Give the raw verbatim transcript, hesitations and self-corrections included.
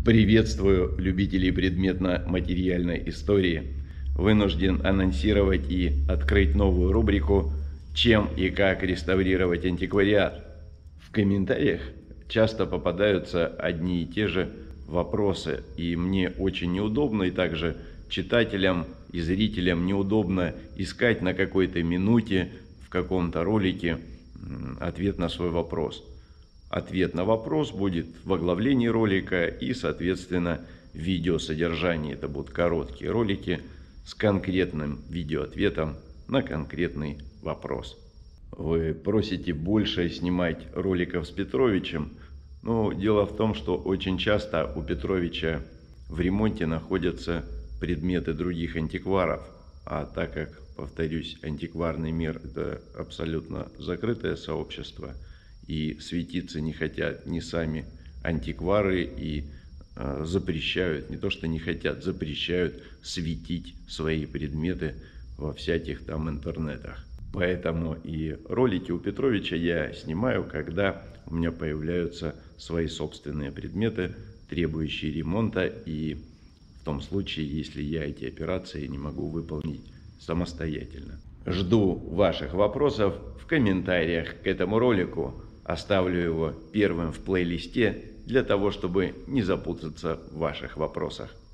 Приветствую любителей предметно-материальной истории. Вынужден анонсировать и открыть новую рубрику «Чем и как реставрировать антиквариат». В комментариях часто попадаются одни и те же вопросы, и мне очень неудобно, и также читателям и зрителям неудобно искать на какой-то минуте в каком-то ролике ответ на свой вопрос. Ответ на вопрос будет в оглавлении ролика и, соответственно, в видеосодержании. Это будут короткие ролики с конкретным видеоответом на конкретный вопрос. Вы просите больше снимать роликов с Петровичем, но дело в том, что очень часто у Петровича в ремонте находятся предметы других антикваров, а так как, повторюсь, антикварный мир – это абсолютно закрытое сообщество, и светиться не хотят ни сами антиквары, и э, запрещают, не то что не хотят, запрещают светить свои предметы во всяких там интернетах. Поэтому и ролики у Петровича я снимаю, когда у меня появляются свои собственные предметы, требующие ремонта, и в том случае, если я эти операции не могу выполнить самостоятельно. Жду ваших вопросов в комментариях к этому ролику. Оставлю его первым в плейлисте для того, чтобы не запутаться в ваших вопросах.